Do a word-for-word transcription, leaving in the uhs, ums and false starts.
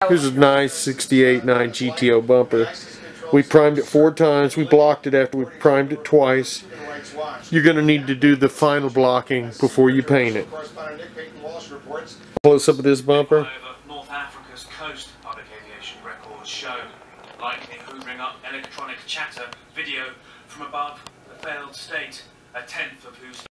Here's a nice sixty-eight nine G T O bumper. We primed it four times. We blocked it after we primed it twice. You're going to need to do the final blocking before you paint it. Close up of this bumper. North Africa's coast, public aviation records show. Likely hoovering up electronic chatter video from above the failed state, a tenth of whose